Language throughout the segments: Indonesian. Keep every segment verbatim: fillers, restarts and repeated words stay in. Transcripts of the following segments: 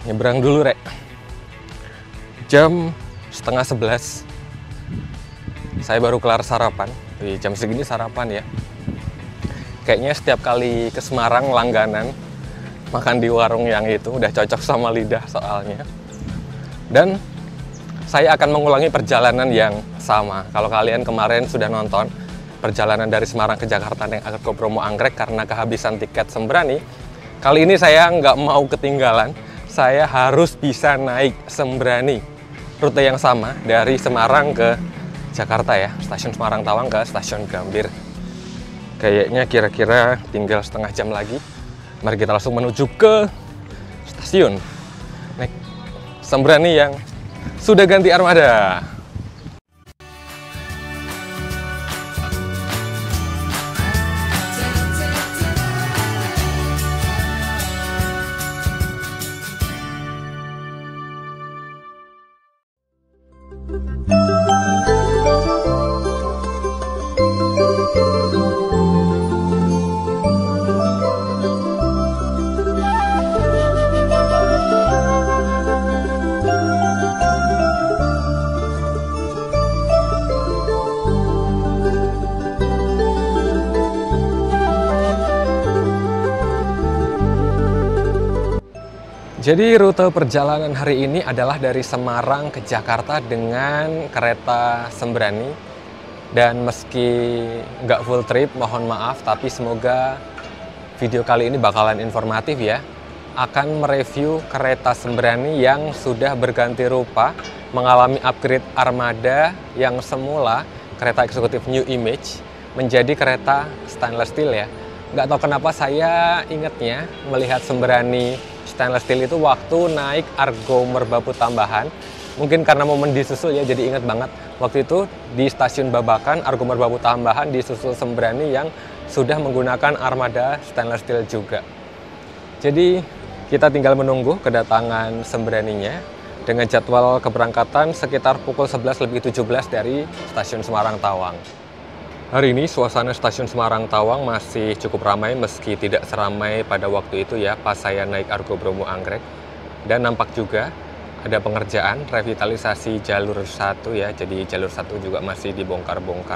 Nyebrang dulu, Rek. Jam setengah sebelas. Saya baru kelar sarapan. Di jam segini sarapan ya. Kayaknya setiap kali ke Semarang langganan makan di warung yang itu udah cocok sama lidah soalnya. Dan saya akan mengulangi perjalanan yang sama. Kalau kalian kemarin sudah nonton perjalanan dari Semarang ke Jakarta naik Argo Bromo Anggrek karena kehabisan tiket Sembrani, kali ini saya nggak mau ketinggalan. Saya harus bisa naik Sembrani, rute yang sama dari Semarang ke Jakarta ya, stasiun Semarang Tawang ke stasiun Gambir. Kayaknya kira-kira tinggal setengah jam lagi. Mari kita langsung menuju ke stasiun naik Sembrani yang sudah ganti armada. Jadi rute perjalanan hari ini adalah dari Semarang ke Jakarta dengan kereta Sembrani. Dan meski nggak full trip, mohon maaf, tapi semoga video kali ini bakalan informatif ya. Akan mereview kereta Sembrani yang sudah berganti rupa, mengalami upgrade armada yang semula kereta eksekutif New Image menjadi kereta stainless steel ya. Nggak tahu kenapa saya ingatnya melihat Sembrani stainless steel itu waktu naik Argo Merbabu tambahan. Mungkin karena momen disusul ya, jadi ingat banget. Waktu itu di stasiun Babakan, Argo Merbabu tambahan disusul Sembrani yang sudah menggunakan armada stainless steel juga. Jadi kita tinggal menunggu kedatangan Sembraninya dengan jadwal keberangkatan sekitar pukul sebelas lebih tujuh belas dari stasiun Semarang Tawang. Hari ini suasana stasiun Semarang Tawang masih cukup ramai meski tidak seramai pada waktu itu ya pas saya naik Argo Bromo Anggrek. Dan nampak juga ada pengerjaan revitalisasi jalur satu ya, jadi jalur satu juga masih dibongkar-bongkar.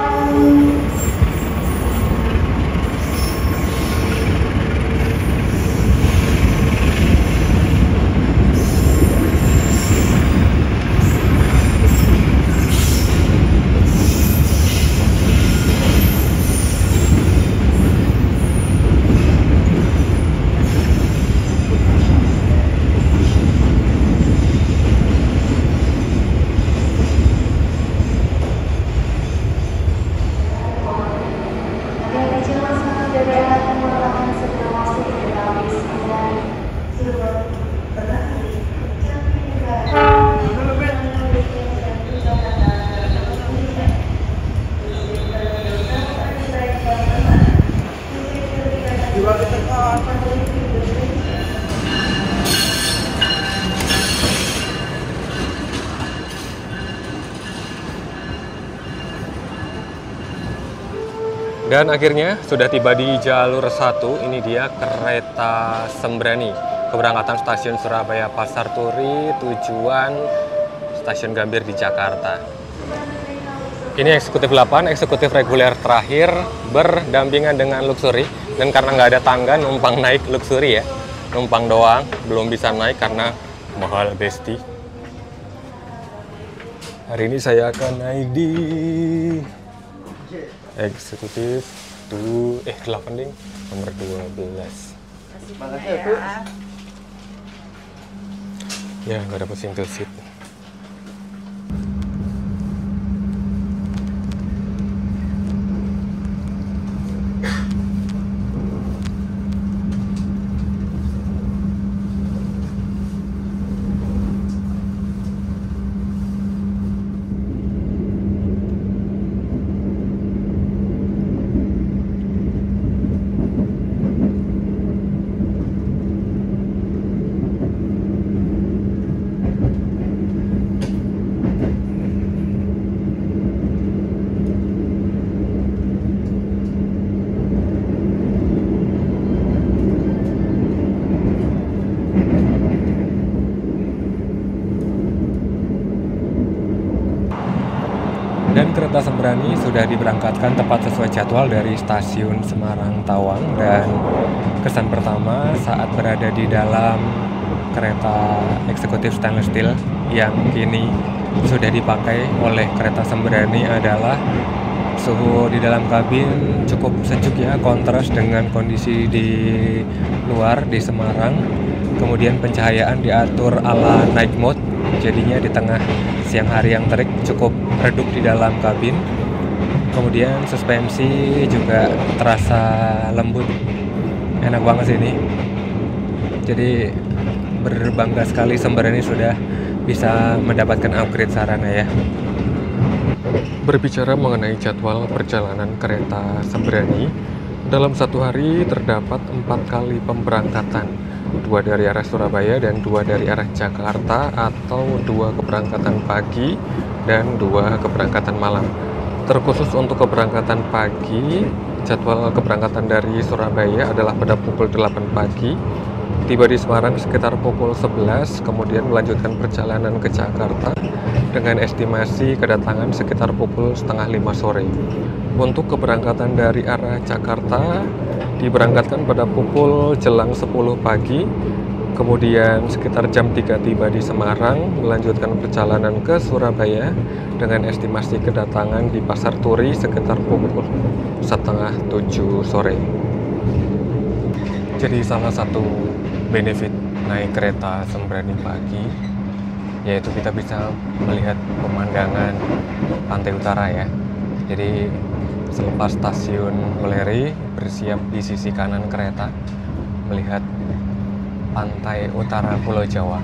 Dan akhirnya sudah tiba di jalur satu, ini dia kereta Sembrani. Keberangkatan stasiun Surabaya Pasar Turi, tujuan stasiun Gambir di Jakarta. Ini eksekutif delapan, eksekutif reguler terakhir, berdampingan dengan luxury. Dan karena nggak ada tangga, numpang naik luxury ya. Numpang doang, belum bisa naik karena mahal besti. Hari ini saya akan naik di eksekutif tuh eh delapan ding nomor dua belas. Makasih ya, Bu. Ya, nggak dapat single seat. kereta Sembrani sudah diberangkatkan tepat sesuai jadwal dari stasiun Semarang Tawang, dan kesan pertama saat berada di dalam kereta eksekutif stainless steel yang kini sudah dipakai oleh kereta Sembrani adalah suhu di dalam kabin cukup sejuk ya, kontras dengan kondisi di luar di Semarang. Kemudian pencahayaan diatur ala night mode, jadinya di tengah siang hari yang terik cukup redup di dalam kabin. Kemudian suspensi juga terasa lembut, enak banget sih ini. Jadi berbangga sekali Sembrani sudah bisa mendapatkan upgrade sarana ya. Berbicara mengenai jadwal perjalanan kereta Sembrani, dalam satu hari terdapat empat kali pemberangkatan, dua dari arah Surabaya dan dua dari arah Jakarta, atau dua keberangkatan pagi dan dua keberangkatan malam. Terkhusus untuk keberangkatan pagi, jadwal keberangkatan dari Surabaya adalah pada pukul delapan pagi, tiba di Semarang sekitar pukul sebelas, kemudian melanjutkan perjalanan ke Jakarta dengan estimasi kedatangan sekitar pukul setengah lima sore. Untuk keberangkatan dari arah Jakarta diberangkatkan pada pukul jelang sepuluh pagi, kemudian sekitar jam tiga tiba di Semarang, melanjutkan perjalanan ke Surabaya dengan estimasi kedatangan di Pasar Turi sekitar pukul setengah tujuh sore. Jadi salah satu benefit naik kereta Sembrani pagi yaitu kita bisa melihat pemandangan pantai utara ya. Jadi selepas stasiun Weleri, bersiap di sisi kanan kereta melihat pantai utara Pulau Jawa.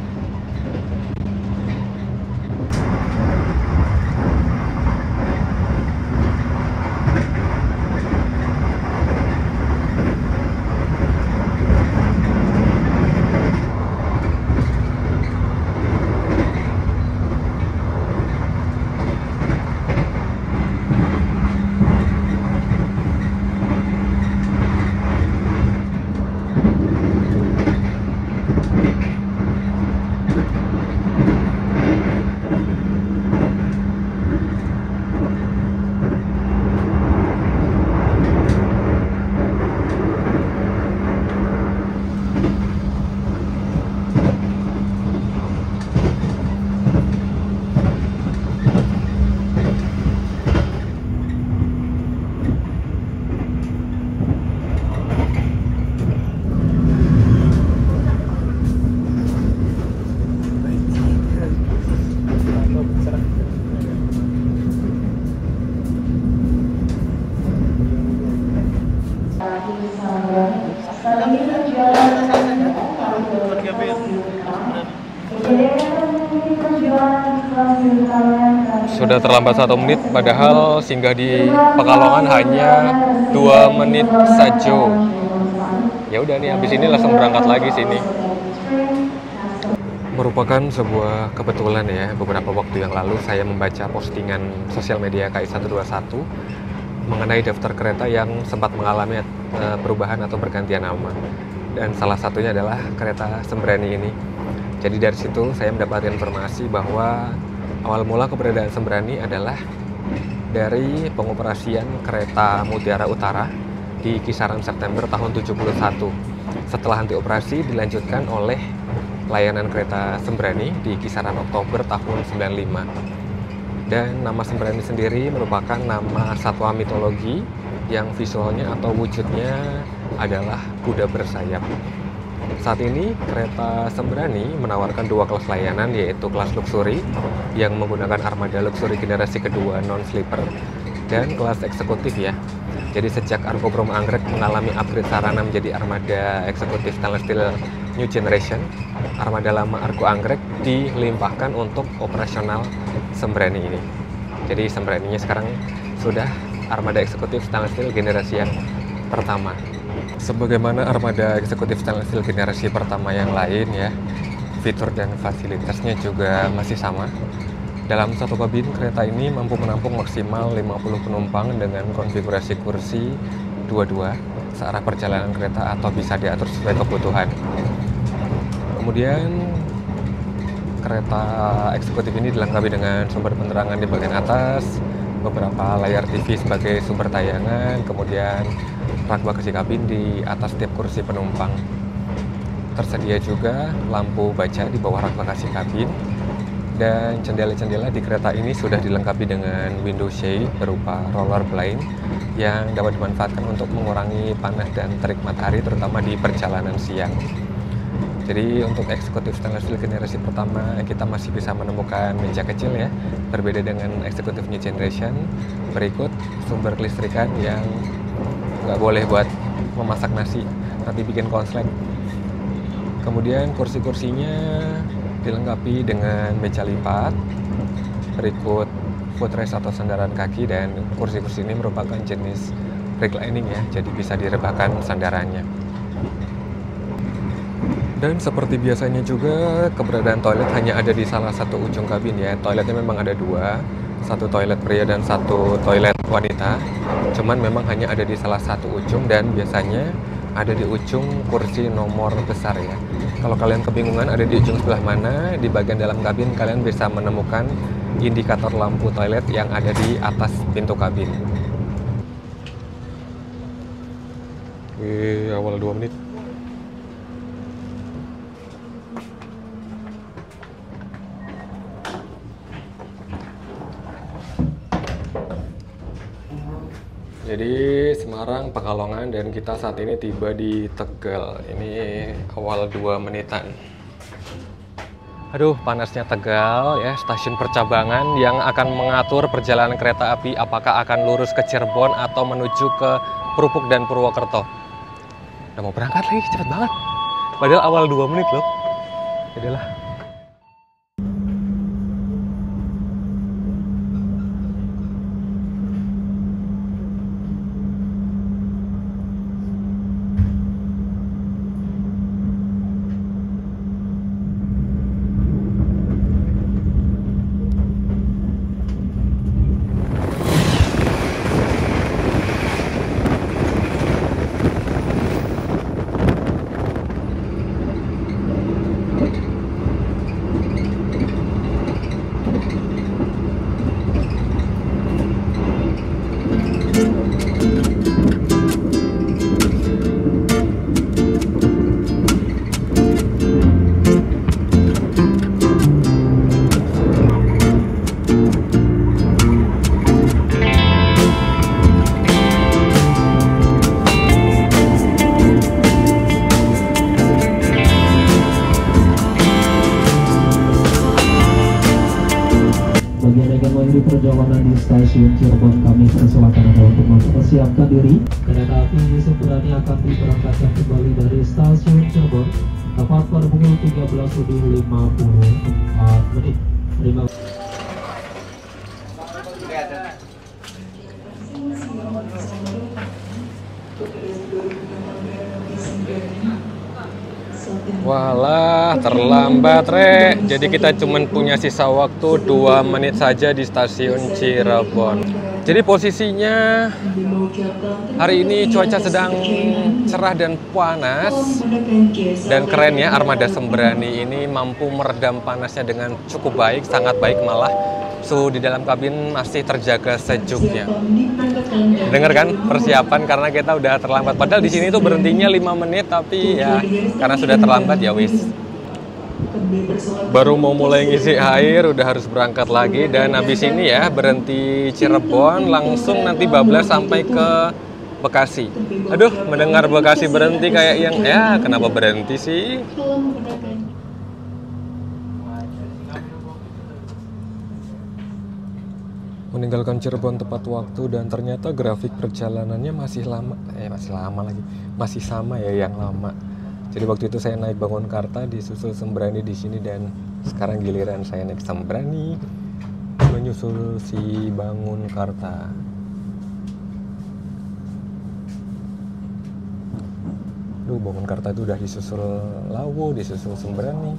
Sudah terlambat satu menit, padahal singgah di Pekalongan hanya dua menit saja. Ya udah nih, habis ini langsung berangkat lagi sini. Merupakan sebuah kebetulan ya, beberapa waktu yang lalu saya membaca postingan sosial media K I seratus dua puluh satu mengenai daftar kereta yang sempat mengalami uh, perubahan atau pergantian nama. Dan salah satunya adalah kereta Sembrani ini. Jadi dari situ saya mendapatkan informasi bahwa awal mula keberadaan Sembrani adalah dari pengoperasian kereta Mutiara Utara di kisaran September tahun tujuh puluh satu. Setelah henti operasi dilanjutkan oleh layanan kereta Sembrani di kisaran Oktober tahun sembilan puluh lima. Dan nama Sembrani sendiri merupakan nama satwa mitologi yang visualnya atau wujudnya adalah kuda bersayap. Saat ini kereta Sembrani menawarkan dua kelas layanan, yaitu kelas luxury yang menggunakan armada luxury generasi kedua non-sleeper dan kelas eksekutif ya. Jadi sejak Argo Bromo Anggrek mengalami upgrade sarana menjadi armada eksekutif stainless steel new generation, armada lama Argo Anggrek dilimpahkan untuk operasional Sembrani ini. Jadi Sembraninya sekarang sudah armada eksekutif stainless steel generasi yang pertama. Sebagaimana armada eksekutif stainless steel generasi pertama yang lain ya, fitur dan fasilitasnya juga masih sama. Dalam satu kabin, kereta ini mampu menampung maksimal lima puluh penumpang dengan konfigurasi kursi dua dua searah perjalanan kereta atau bisa diatur sesuai kebutuhan. Kemudian kereta eksekutif ini dilengkapi dengan sumber penerangan di bagian atas, beberapa layar T V sebagai sumber tayangan, kemudian rak bagasi kabin di atas tiap kursi penumpang. Tersedia juga lampu baca di bawah rak bagasi kabin, dan jendela-jendela di kereta ini sudah dilengkapi dengan window shade berupa roller blind yang dapat dimanfaatkan untuk mengurangi panas dan terik matahari, terutama di perjalanan siang. Jadi untuk eksekutif stainless steel generasi pertama kita masih bisa menemukan meja kecil ya, berbeda dengan eksekutif new generation. Berikut sumber kelistrikan yang nggak boleh buat memasak nasi, tapi bikin konslet. Kemudian kursi-kursinya dilengkapi dengan meja lipat. Berikut footrest atau sandaran kaki, dan kursi-kursi ini merupakan jenis reclining ya, jadi bisa direbahkan sandarannya. Dan seperti biasanya juga, keberadaan toilet hanya ada di salah satu ujung kabin ya. Toiletnya memang ada dua, satu toilet pria dan satu toilet wanita. Cuman memang hanya ada di salah satu ujung, dan biasanya ada di ujung kursi nomor besar ya. Kalau kalian kebingungan ada di ujung sebelah mana, di bagian dalam kabin kalian bisa menemukan indikator lampu toilet yang ada di atas pintu kabin. Oke, awal dua menit. Jadi Semarang, Pekalongan, dan kita saat ini tiba di Tegal. Ini awal dua menitan. Aduh, panasnya Tegal ya, stasiun percabangan yang akan mengatur perjalanan kereta api apakah akan lurus ke Cirebon atau menuju ke Krupuk dan Purwokerto. Udah mau berangkat lagi, cepet banget. Padahal awal dua menit loh. Yaudah lah. Di perjalanan di stasiun Cirebon, kami persilakan Anda untuk mempersiapkan diri. Kereta api Sembrani akan diberangkatkan kembali dari stasiun Cirebon tepat pada pukul tiga belas lebih lima puluh empat menit. Terima kasih. Walah, terlambat Re. Jadi kita cuma punya sisa waktu dua menit saja di stasiun Cirebon. Jadi posisinya hari ini cuaca sedang cerah dan panas. Dan keren ya, armada Sembrani ini mampu meredam panasnya dengan cukup baik, sangat baik malah. Suhu di dalam kabin masih terjaga sejuknya. Dengar kan persiapan karena kita udah terlambat. Padahal di sini tuh berhentinya lima menit, tapi ya karena sudah terlambat ya wis. Baru mau mulai ngisi air udah harus berangkat lagi, dan habis ini ya berhenti Cirebon langsung nanti bablas sampai ke Bekasi. Aduh, mendengar Bekasi berhenti kayak yang ya kenapa berhenti sih? Meninggalkan Cirebon tepat waktu, dan ternyata grafik perjalanannya masih lama, eh masih lama lagi, masih sama ya yang lama. Jadi waktu itu saya naik Bangunkarta, disusul Sembrani di sini, dan sekarang giliran saya naik Sembrani menyusul si Bangunkarta. Duh, Bangunkarta itu udah disusul Lawu, disusul Sembrani.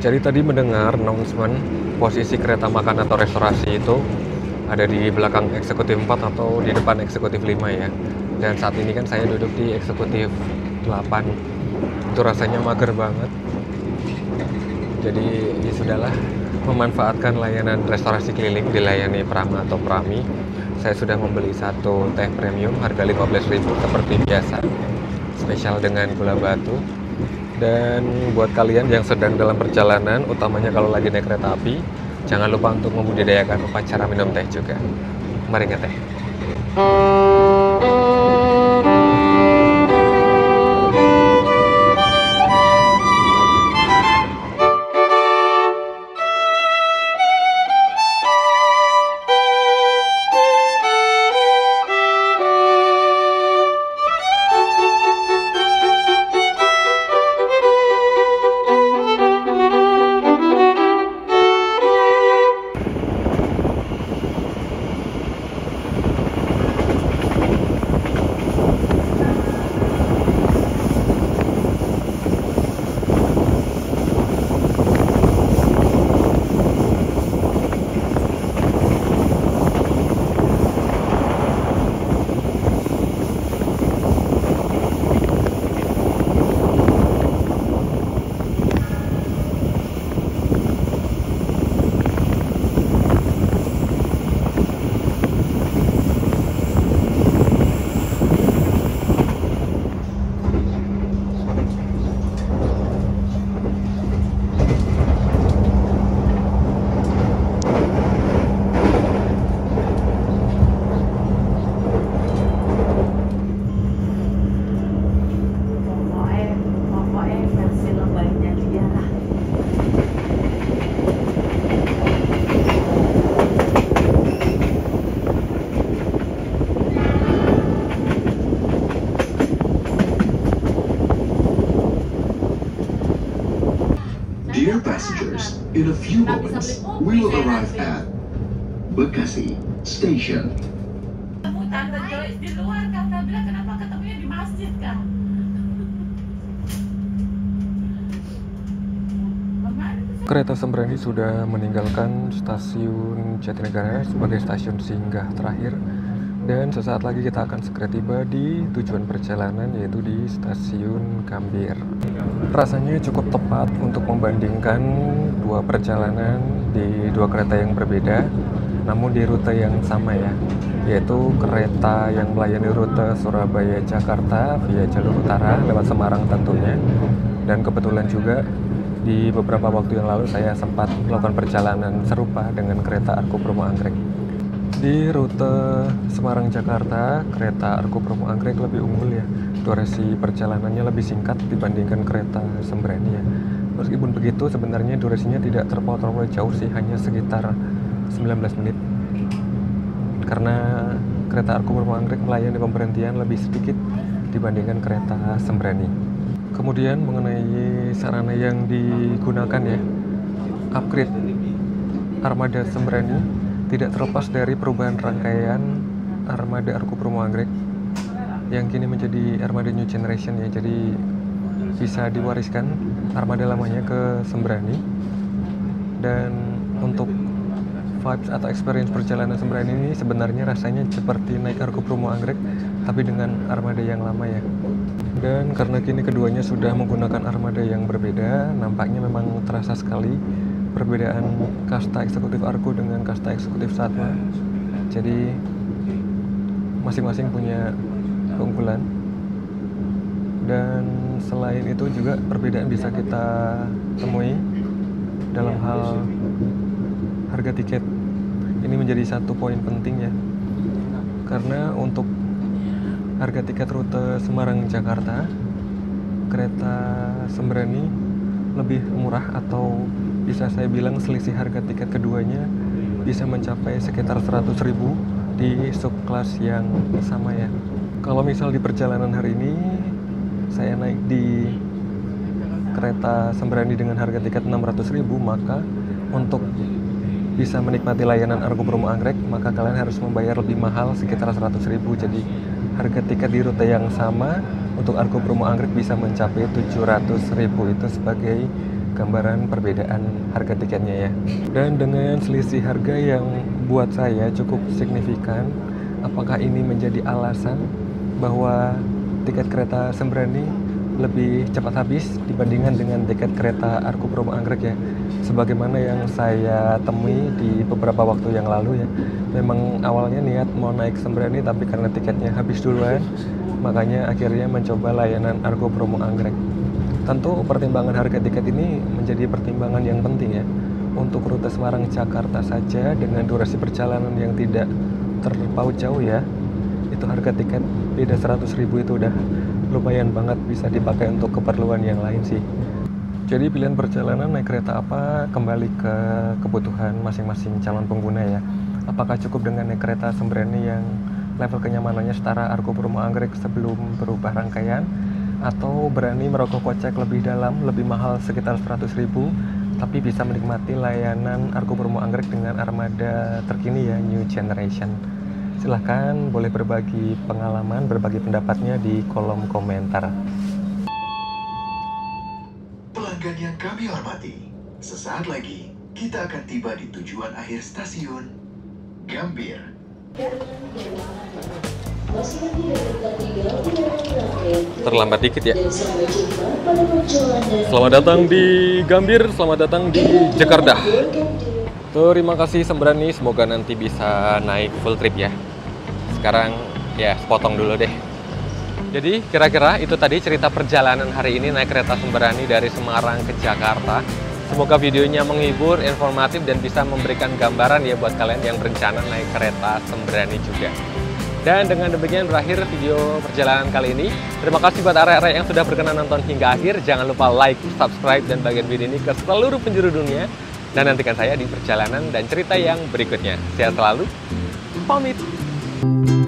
Jadi tadi mendengar announcement posisi kereta makan atau restorasi itu ada di belakang eksekutif empat atau di depan eksekutif lima ya. Dan saat ini kan saya duduk di eksekutif delapan. Itu rasanya mager banget. Jadi ya sudahlah, memanfaatkan layanan restorasi keliling dilayani Prama atau Prami. Saya sudah membeli satu teh premium harga lima belas ribu seperti biasa, spesial dengan gula batu. Dan buat kalian yang sedang dalam perjalanan, utamanya kalau lagi naik kereta api, jangan lupa untuk membudidayakan upacara minum teh juga. Mari ngeteh. Dear passengers, in a few moments, we will arrive at Bekasi Station. Tante Joyce di luar, Tante bilang kenapa ketemunya di masjid kan? Kereta Sembrani sudah meninggalkan stasiun Jatinegara sebagai stasiun singgah terakhir. Dan sesaat lagi kita akan segera tiba di tujuan perjalanan, yaitu di stasiun Gambir. Rasanya cukup tepat untuk membandingkan dua perjalanan di dua kereta yang berbeda, namun di rute yang sama ya, yaitu kereta yang melayani rute Surabaya-Jakarta via jalur utara lewat Semarang tentunya. Dan kebetulan juga di beberapa waktu yang lalu saya sempat melakukan perjalanan serupa dengan kereta Argo Bromo Anggrek. Di rute Semarang-Jakarta, kereta Argo Bromo Anggrek lebih unggul ya. Durasi perjalanannya lebih singkat dibandingkan kereta Sembrani ya. Meskipun begitu, sebenarnya durasinya tidak terpaut jauh sih, hanya sekitar sembilan belas menit. Karena kereta Argo Bromo Anggrek melayani pemberhentian lebih sedikit dibandingkan kereta Sembrani. Kemudian mengenai sarana yang digunakan ya, upgrade armada Sembrani tidak terlepas dari perubahan rangkaian armada Argo Bromo Anggrek yang kini menjadi armada new generation ya. Jadi bisa diwariskan armada lamanya ke Sembrani. Dan untuk vibes atau experience perjalanan Sembrani ini sebenarnya rasanya seperti naik Argo Bromo Anggrek tapi dengan armada yang lama ya. Dan karena kini keduanya sudah menggunakan armada yang berbeda, nampaknya memang terasa sekali perbedaan kasta eksekutif Argo dengan kasta eksekutif Satwa. Jadi masing-masing punya keunggulan. Dan selain itu juga perbedaan bisa kita temui dalam hal harga tiket. Ini menjadi satu poin penting ya. Karena untuk harga tiket rute Semarang-Jakarta, kereta Sembrani lebih murah, atau bisa saya bilang selisih harga tiket keduanya bisa mencapai sekitar seratus ribu di subkelas yang sama ya. Kalau misal di perjalanan hari ini saya naik di kereta Sembrani dengan harga tiket enam ratus ribu, maka untuk bisa menikmati layanan Argo Bromo Anggrek maka kalian harus membayar lebih mahal sekitar seratus ribu. Jadi harga tiket di rute yang sama untuk Argo Bromo Anggrek bisa mencapai tujuh ratus ribu. Itu sebagai gambaran perbedaan harga tiketnya ya. Dan dengan selisih harga yang buat saya cukup signifikan, apakah ini menjadi alasan bahwa tiket kereta Sembrani lebih cepat habis dibandingkan dengan tiket kereta Argo Bromo Anggrek ya? Sebagaimana yang saya temui di beberapa waktu yang lalu ya, memang awalnya niat mau naik Sembrani tapi karena tiketnya habis duluan, makanya akhirnya mencoba layanan Argo Bromo Anggrek. Tentu pertimbangan harga tiket ini menjadi pertimbangan yang penting ya. Untuk rute Semarang-Jakarta saja dengan durasi perjalanan yang tidak terpaut jauh ya, itu harga tiket beda seratus ribu itu udah lumayan banget bisa dipakai untuk keperluan yang lain sih. Jadi pilihan perjalanan naik kereta apa kembali ke kebutuhan masing-masing calon pengguna ya. Apakah cukup dengan naik kereta Sembrani yang level kenyamanannya setara Argo Bromo Anggrek sebelum berubah rangkaian, atau berani merogoh kocek lebih dalam, lebih mahal sekitar seratus ribu, tapi bisa menikmati layanan Argo Bromo Anggrek dengan armada terkini ya, new generation. Silahkan boleh berbagi pengalaman, berbagi pendapatnya di kolom komentar. Pelanggan yang kami hormati, sesaat lagi kita akan tiba di tujuan akhir stasiun Gambir. Terlambat dikit ya. Selamat datang di Gambir, selamat datang di Jakarta. Terima kasih Sembrani, semoga nanti bisa naik full trip ya. Sekarang ya potong dulu deh. Jadi kira-kira itu tadi cerita perjalanan hari ini naik kereta Sembrani dari Semarang ke Jakarta. Semoga videonya menghibur, informatif, dan bisa memberikan gambaran ya buat kalian yang berencana naik kereta Sembrani juga. Dan dengan demikian berakhir video perjalanan kali ini. Terima kasih buat arek-arek yang sudah berkenan nonton hingga akhir. Jangan lupa like, subscribe, dan bagian video ini ke seluruh penjuru dunia. Dan nantikan saya di perjalanan dan cerita yang berikutnya. Sehat selalu, pamit.